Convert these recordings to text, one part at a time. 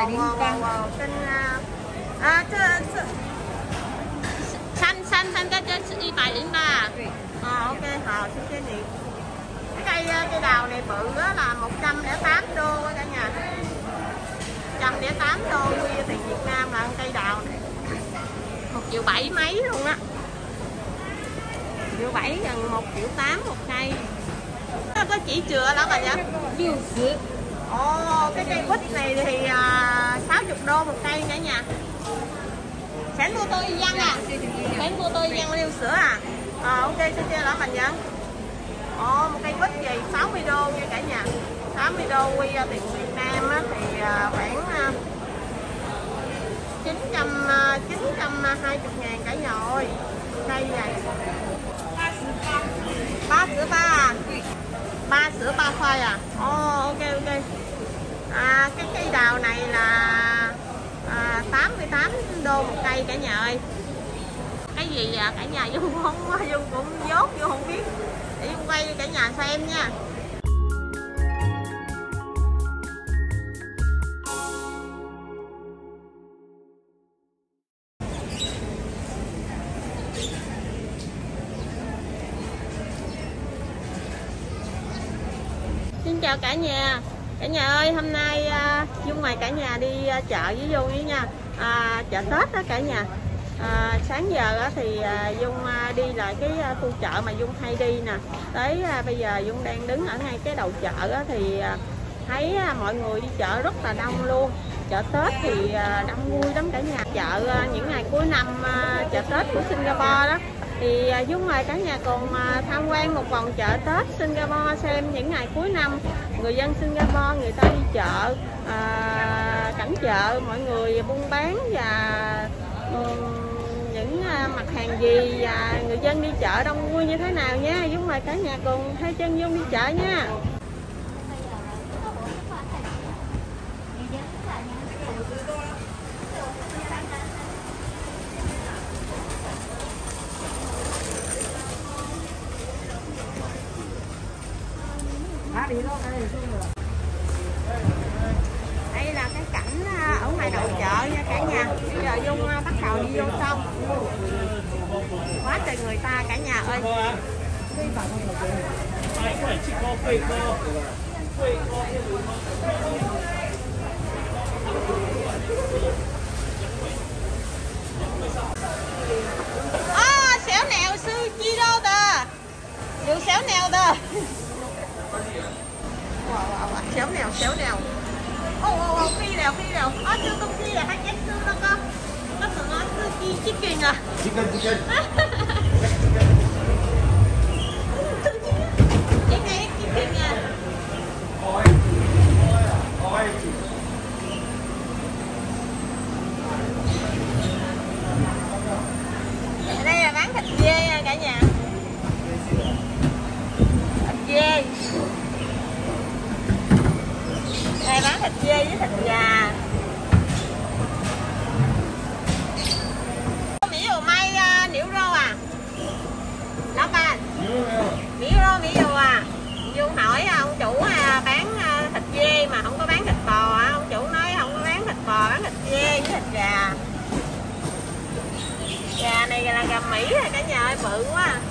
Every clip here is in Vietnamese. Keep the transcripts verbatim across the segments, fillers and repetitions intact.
wow, wow, wow, wow. Xin, à, xanh xanh xanh cái trên y bài đến ba. Ờ, ok, hờ, xin chế niệm. Cái cây cây đào này bự đó là một trăm lẻ tám đô cả nhà. một trăm lẻ tám đô quy tiền Việt Nam là cây đào này. một triệu bảy mấy luôn á. một triệu bảy gần một triệu tám một cây. Nó có chỉ chừa lắm rồi vậy? Ồ, cái cây quýt này thì uh, sáu mươi đô một cây cả nhà. Sẵn mua tôi dân à? Sẵn mua tôi dân liêu sữa à? Ờ, ok, xin chơi lắm mình dân. Ồ, một cây quýt gì sáu mươi đô nha cả nhà. sáu mươi đô quy ra tiền Việt Nam á, thì uh, khoảng uh, chín trăm hai mươi ngàn cả nhà ơi. Cây này ba sữa ba à? Ba sữa ba khoai à? Ồ, oh, ok ok. À, cái cây đào này là à, tám mươi tám đô một cây cả nhà ơi. Cái gì à cả nhà Dung không, Dung cũng dốt Dung không biết. Để Dung quay cho cả nhà xem nha. Xin chào cả nhà. Cả nhà ơi, hôm nay uh, Dung mời cả nhà đi uh, chợ với Dung với nha. À, chợ Tết đó cả nhà. À, sáng giờ uh, thì uh, Dung uh, đi lại cái uh, khu chợ mà Dung hay đi nè. Tới uh, bây giờ Dung đang đứng ở ngay cái đầu chợ đó, thì uh, thấy uh, mọi người đi chợ rất là đông luôn. Chợ Tết thì uh, đông vui lắm cả nhà. Chợ uh, những ngày cuối năm uh, chợ Tết của Singapore đó. Thì uh, Dung mời cả nhà cùng uh, tham quan một vòng chợ Tết Singapore xem những ngày cuối năm người dân Singapore người ta đi chợ, à, cảnh chợ mọi người buôn bán và um, những uh, mặt hàng gì và người dân đi chợ đông vui như thế nào nha. Dung mời cả nhà cùng hai chân Dung đi chợ nha. Đây là cái cảnh ở ngoài đầu chợ nha cả nhà. Bây giờ Dung bắt đầu đi vô xong. Quá trời người ta cả nhà ơi. À, xéo nèo sư chi đâu tờ. Dù xéo nèo tờ. Wow, wow, wow. Xéo nèo, xéo nèo. Ô, ô, ô, phi nèo, phi nèo. Ơ, chưa công ty là hai chén sư đâu con. Nó tưởng nó sư chi chicken à. Chicken, chicken. Chicken này, chicken à. Ôi, ôi. Ở đây là bán thịt dê nha cả nhà. Thịt dê. Đây bán thịt dê với thịt gà. Mỹ đồ may uh, niễu rô à? Đó ba. Mỹ rô, Mỹ rô à? Dung hỏi ông chủ à, bán uh, thịt dê mà không có bán thịt bò à? Ông chủ nói không có bán thịt bò, bán thịt dê với thịt gà. Gà này là gà Mỹ rồi cả nhà ơi, bự quá à.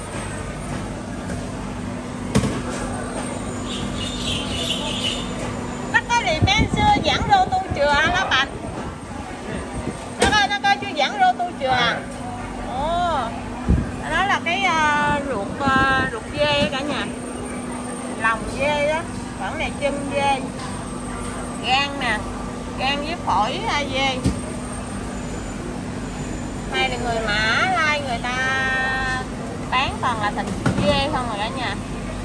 Thì bên xưa giảng rô tu chừa hả các bạn? Nó coi, nó coi chưa giảng rô tu chừa à? Ồ, đó là cái uh, ruột uh, ruột dê cả nhà. Lòng dê đó, phần này chân dê. Gan nè, gan với phổi uh, dê. Này là người Mã Lai người ta bán toàn là thịt dê không rồi cả nhà.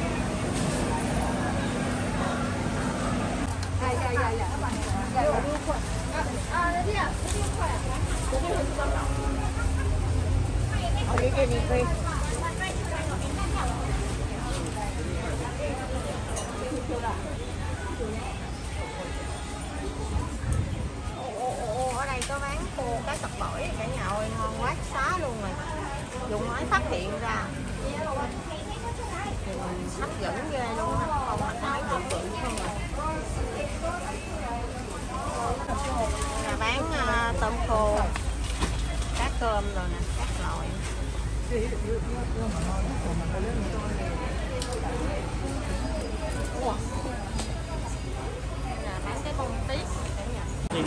Ở đây có bán khô cá sặc bổi cả nhà ơi, ngon quá xá luôn rồi. Dùng mới phát hiện ra thì mình hấp dẫn ghê luôn á, không mà cái bự bự không à. bán uh, tôm khô, cá cơm rồi nè, các loại. Wow. Là bán cái bông tuyết cả nhà.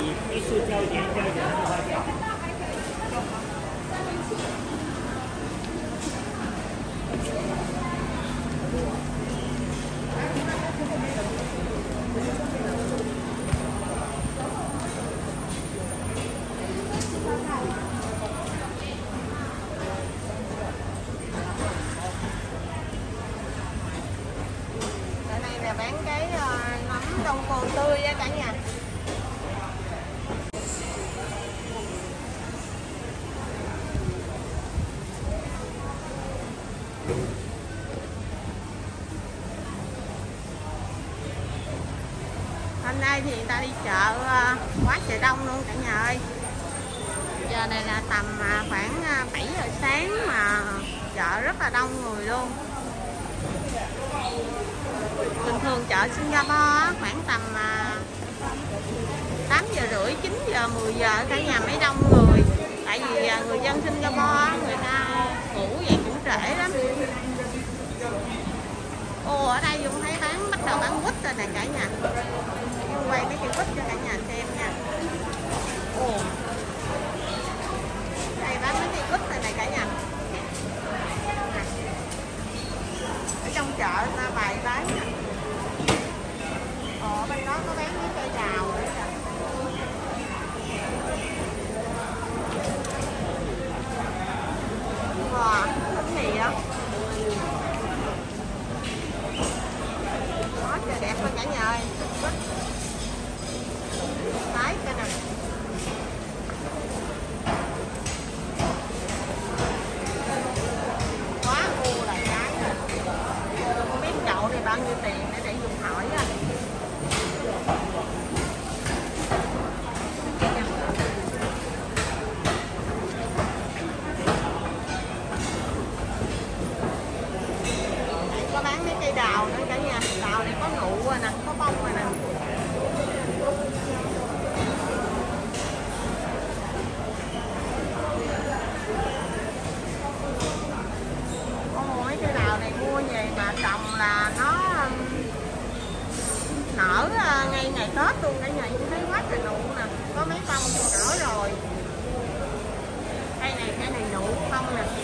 Bán cái uh, nấm đông cô tươi á cả nhà. Hôm nay thì người ta đi chợ uh, quá trời đông luôn cả nhà ơi. Giờ này là tầm uh, khoảng uh, bảy giờ sáng mà chợ rất là đông người luôn. Thường thường chợ Singapore khoảng tầm tám giờ rưỡi, chín giờ, mười giờ cả nhà mới đông người. Tại vì người dân Singapore người ta ngủ vậy cũng trễ lắm. Ồ, ở đây Dung thấy bán bắt đầu bán quýt rồi nè cả nhà. Dung quay mấy cây quýt cho cả nhà xem nha. Ồ, đây bán mấy cây quýt rồi nè cả nhà. Ở trong chợ ta bày bán nè. Ở bên đó có bán mấy cây đào nữa kìa. Wow, bánh mì đó. Đó, trời đẹp luôn cả nhà ơi. Đấy, cái nè. Quá u là cái rồi. Không biết chậu này bao nhiêu tiền để để Dung hỏi á. Có bán mấy cây đào nữa cả nhà. Đào này có nụ rồi nè, có bông rồi nè. Ồ, mấy cây đào này mua về mà trồng là nó nở ngay ngày Tết luôn cả nhà. Cũng thấy quá trời nụ nè. Có mấy bông thì nở rồi. Cây này, cây này nụ không nè.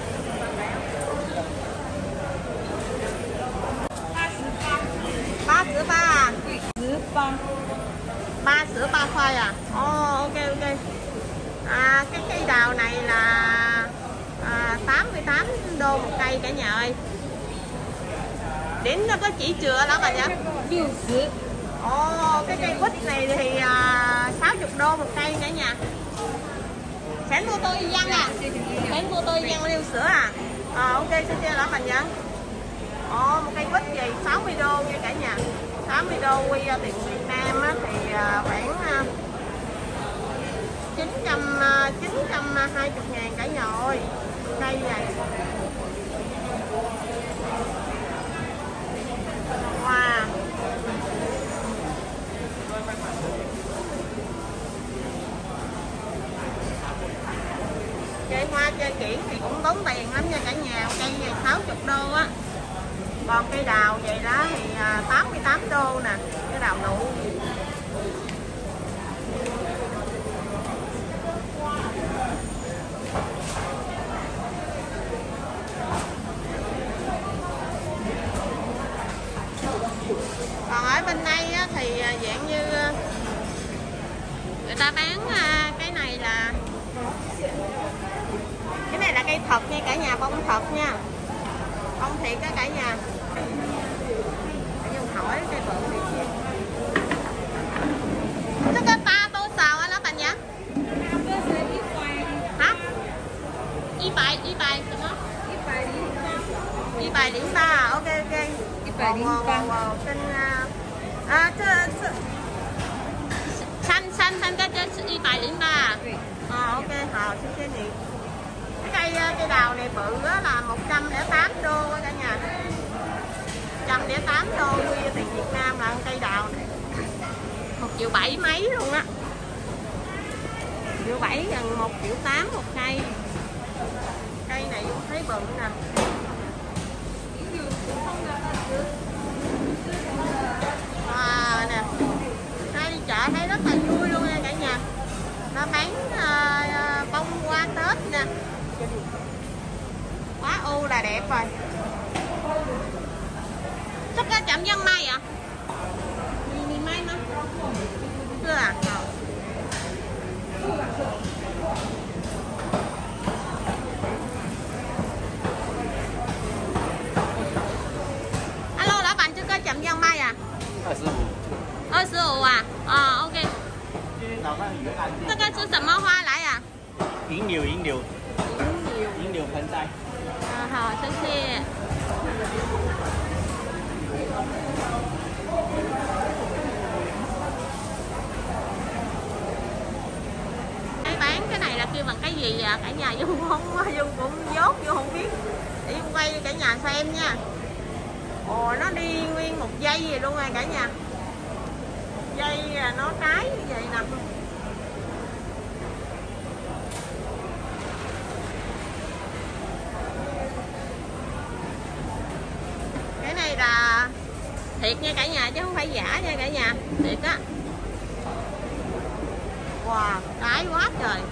Ba sữa ba à? Sữa ba. Ba sữa ba khoai à? Ồ, oh, ok ok. À, cái cây đào này là à, tám mươi tám đô một cây cả nhà ơi. Đến nó có chỉ chừa lắm mà nhá. Ồ, oh, cái cây quýt này thì à, sáu mươi đô một cây cả nhà. Sẵn mua tôi dân à? Sẵn mua tôi dân liêu sữa à? À, ok, xin chào lắm bạn nhá. Ồ, oh, một cây quýt gì sáu mươi đô nha cả nhà. sáu mươi đô quy ra tiền Việt Nam á, thì uh, khoảng uh, chín trăm hai mươi ngàn cả nhà ơi. Cây này. Wow. Chơi hoa chơi kiển thì cũng tốn tiền lắm nha cả nhà. Cây này sáu mươi đô á. Còn cây đào vậy đó thì tám mươi tám đô nè. Cái đào nụ. Còn ở bên đây á, thì dạng như người ta bán cái này là cái này là cây thật nha cả nhà, bông thật nha, bông thiệt á cả nhà. Dùng hỏi cây bự thì gì? Nó có ta tô xào á đó bạn nhá. Hả? Y bài, y bài tụi nó. Y bài điểm ba, ok ok. Y bài điểm ba. Trên à, xanh xanh xanh cái trên y bài điểm ba. Ờ ok, hào xin cái gì? Cái cây cây đào này bự á là một trăm lẻ tám đô cả nhà. một trăm lẻ tám đô quy ra tiền Việt Nam là cây đào này. một triệu bảy mấy luôn á. triệu bảy gần một triệu tám một cây. Cây này cũng thấy bự nè. À, nè. Đây đi chợ thấy rất là vui luôn nha cả nhà. Nó bán uh, bông hoa Tết nè. Quá u là đẹp rồi. Chắc có chậm dân mai ạ? Mì mai nó chưa à? Alo, lão bạn chưa có chậm dân mai à? hai mươi五. hai mươi五啊？哦 ，OK。这个是什么花来啊？ 银柳，银柳。 银柳。 银柳盆栽。 啊，好，谢谢。Cái bán cái này là kêu bằng cái gì à? Cả nhà Dung không, Dung cũng dốt, Dung không biết. Để Dung quay cho cả nhà xem nha. Ồ, nó đi nguyên một dây vậy luôn rồi cả nhà. Một dây nó trái như vậy nè. Cái này là thiệt nha cả nhà chứ không phải giả nha cả nhà, thiệt á. Wow, trái quá trời.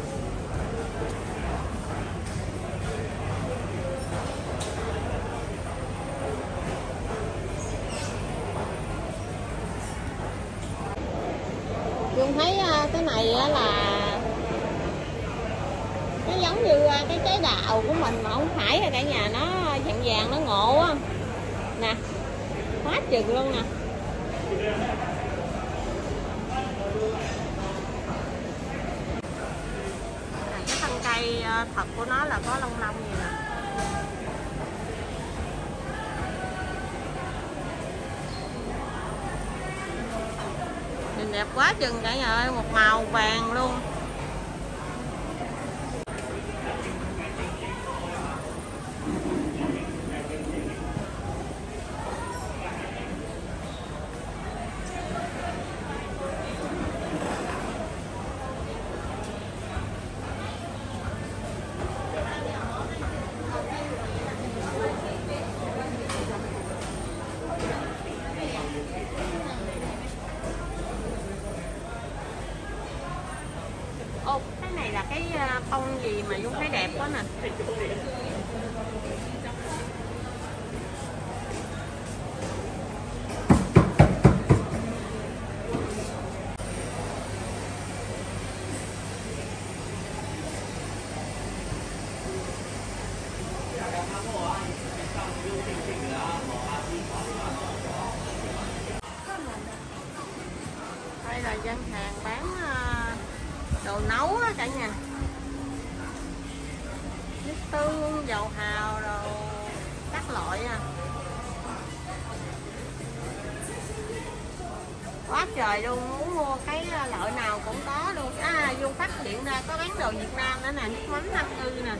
Dung thấy cái này là nó giống như cái trái đào của mình mà không phải cả nhà, nó vàng vàng nó ngộ á nè, quá chừng luôn nè. Này, cái thân cây thật của nó là có lông lông gì nè. Nhìn đẹp quá chừng cả nhà ơi, một màu vàng luôn. Ô, cái này là cái bông gì mà Dung thấy đẹp quá nè. Đây là gian hàng bán đồ nấu á cả nhà. Nước tương, dầu hào, đồ các loại à. Quá trời luôn, muốn mua cái loại nào cũng có luôn. À, Dung phát hiện ra có bán đồ Việt Nam nữa nè, nước mắm Nam Ư nè.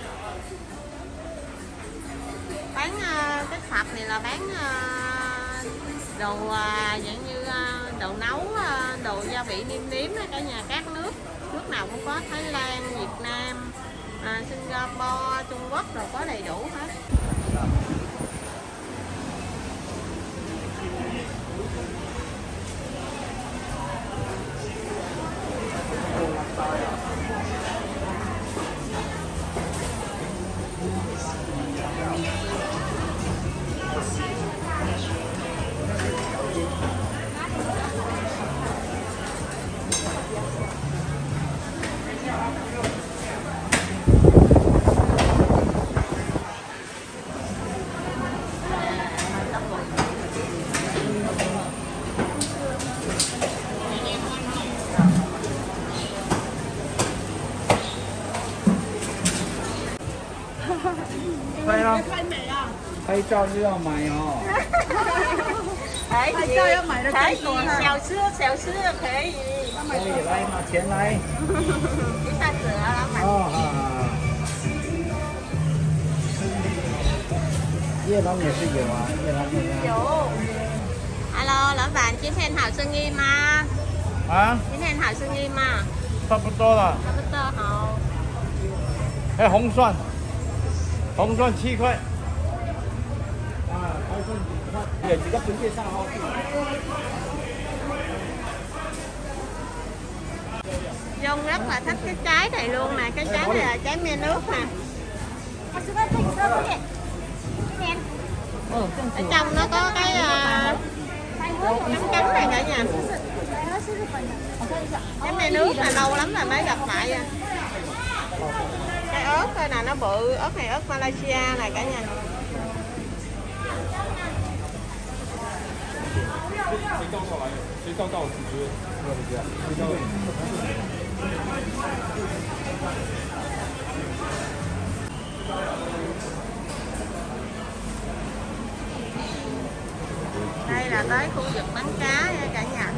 Bán uh, cái sạp này là bán uh, đồ uh, dạng như uh, đồ nấu, uh, đồ gia vị nêm nếm đó cả nhà, các nước. Nước nào cũng có, Thái Lan, Việt Nam, à, Singapore, Trung Quốc rồi có đầy đủ hết. Phải không? Phải cho chứ không mày hả? Thể gì? Thể gì? Xào sữa, xào sữa thể gì? Cái gì đây mà tiền này? Cái ta sữa lắm mà. Ồ, hả? Cái đó nghe cái gì mà? Cái đó nghe ra. Alo, lão bạn, 今天好生意吗？ 啊？ 今天好生意吗？ 差不多了。 差不多好。 哎，红蒜，红蒜七块。啊，白蒜几块？有几个分介绍好。 Dung rất là thích cái trái này luôn nè, cái trái này là trái me nước nè. Ở trong nó có cái uh, cánh cánh này cả nhà. Cái me nước là lâu lắm rồi mới gặp lại à. Cái ớt đây nè, nó bự, ớt này ớt Malaysia này cả nhà. Đây là tới khu vực bán cá nha cả nhà.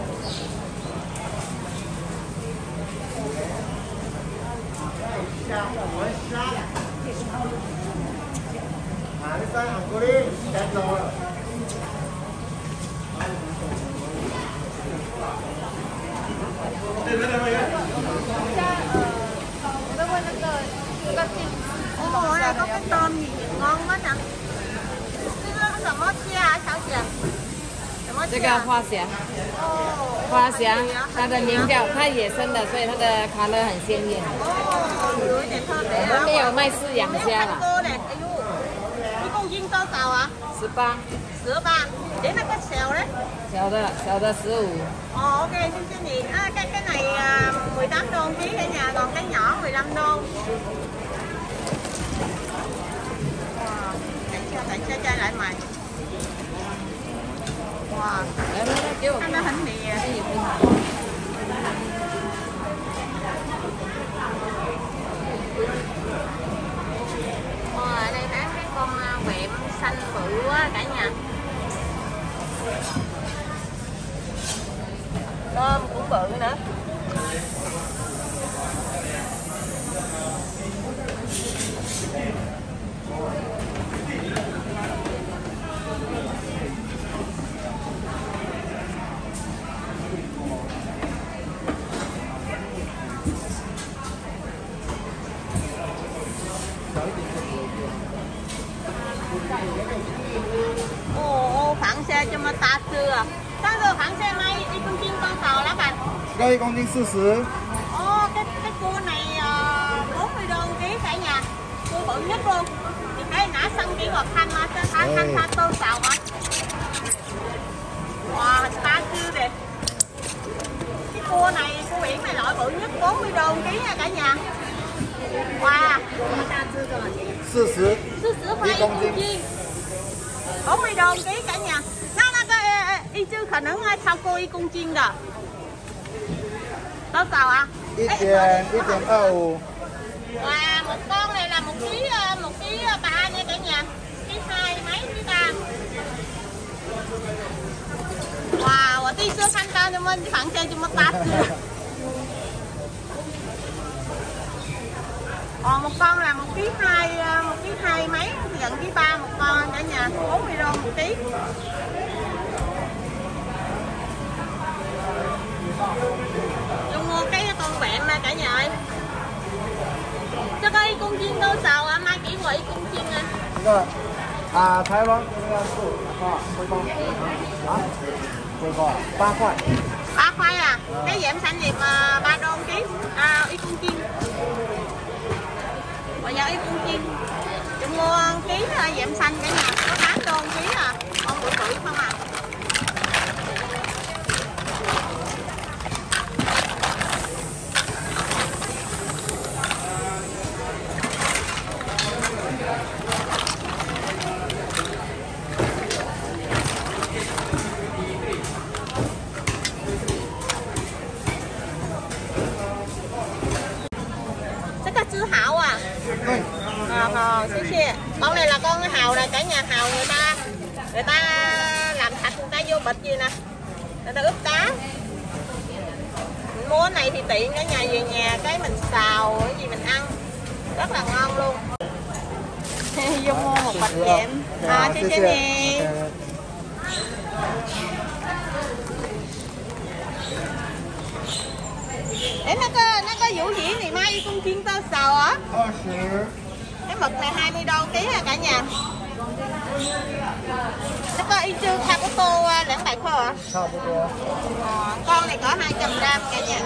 Ồ, đây có cái tôm gì ngon quá nè. Cái cái什么虾？小姐。 这个花虾，花虾，它的名叫它野生的，所以它的卡勒很鲜艳。我们没有卖饲养虾了。 一公斤多少啊？ 十八。 十八。Để nó có xèo đấy. Xèo的，小的十五。 Ồ, ok, xin xin chị. À, cái cái này à, mười tám đô ký cả nhà, còn cái nhỏ mười lăm đô. Wow, tại sao tại sao chơi lại mày? Wow, anh nó hình gì vậy? Wow, ở đây bán cái con quẹm xanh bự quá cả nhà. Tôm cũng bự nữa. Ồ, phẳng xe cho mà ta chưa. Cái rồi phẳng xe này đi con chim con tàu lá bạn. Đây con chim四十. Ồ, cái cái cua này uh, bốn mươi đô ký cả nhà. Cua bự nhất luôn. Thì thấy nã sân kỹ hoạt thanh mà ta thanh ta tô xào mà. Wow, hình ta chưa đẹp. Cái cua này, cua biển này loại bự nhất bốn mươi đô ký nha cả nhà. Wow. 四十. 四十块一公斤。bốn mươi đô ký cả nhà. Nó nó cái y chứ khả năng sao cô y公斤的. Có sao à? một点一点二五. Wow, một con này là một ký một ký ba nha cả nhà. Ký hai mấy ký ba. Wow, 我第一次看到你们螃蟹这么大只. Còn một con là một ký hai, một ký hai mấy, gần ký ba một con cả nhà, bốn mươi đô một ký. Tôi mua cái con vẹn mà cả nhà ơi. Cho cái con chim đâu sao à, mai kỹ quậy con chim à. Cái à, Thái Lan cái là sủ à, quay con. Đó. Quay con ba khoai. Ba khoai à? Cái dẹm xanh gì mà ba đô một ký. À, y con chim. Bây giờ y con chim. Tôi mua ký dẹm xanh cả nhà, có tám đô một ký à. Con bự bự không à. À, xí xí. Con này là con hàu này cả nhà, hàu người ta người ta làm sạch, người ta vô bịch gì nè, người ta ướp cá. Mình mua cái này thì tiện cả nhà, về nhà cái mình xào cái gì mình ăn rất là ngon luôn. Vô mua một bịch dẹm. À, xí xí nè. Để nó có nó có vũ dĩ này mai con chiên tơ sò á. hai mươi. Cái mực này hai mươi đô ký à cả nhà. Nó có y chư tha của tô lãng bạc khô hả? 差不多。 Ờ, con này có hai trăm gram cả nhà.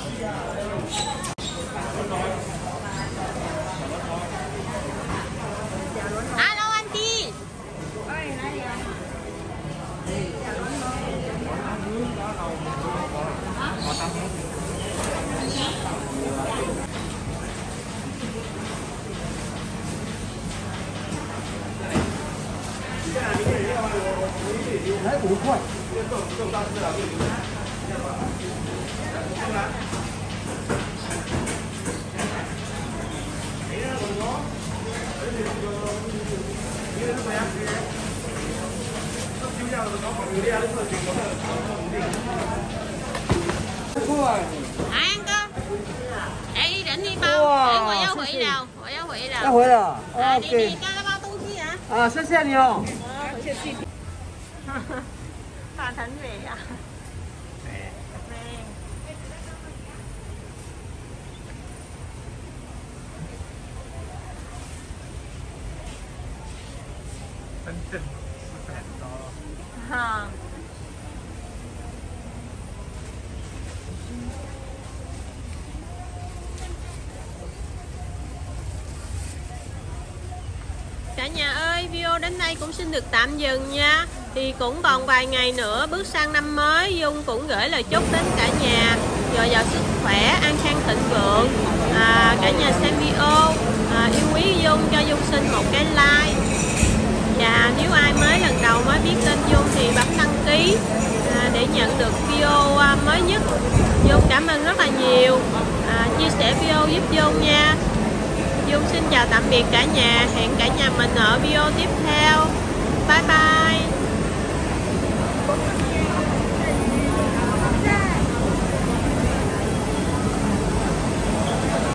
Alo anh chị. Đấy,五块。 À, anh cơ. Ê, định đi bao. Wow, Để quả giáo hủy xinh xinh. đâu. Quả giáo hủy đâu. 要回了。 À, đi đi, OK。 cho nó bao tu chi hả? 啊，谢谢你哦。 Pha thánh về à? Về. 真正是很高。 Ờ. Cả nhà ơi, video đến đây cũng xin được tạm dừng nha. Thì cũng còn vài ngày nữa bước sang năm mới, Dung cũng gửi lời chúc đến cả nhà dồi dào sức khỏe, an khang thịnh vượng. À, cả nhà xem video à, yêu quý Dung cho Dung xin một cái like. Và nếu ai mới lần đầu mới biết tên Dung thì bấm đăng ký à, để nhận được video à, mới nhất. Dung cảm ơn rất là nhiều. À, chia sẻ video giúp Dung nha. Dung xin chào tạm biệt cả nhà. Hẹn cả nhà mình ở video tiếp theo. Bye bye.